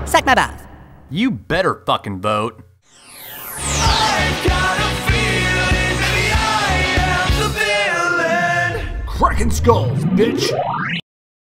Suck my balls. You better fucking vote. I've got a feeling, maybe I am the villain. Cracking skulls, bitch!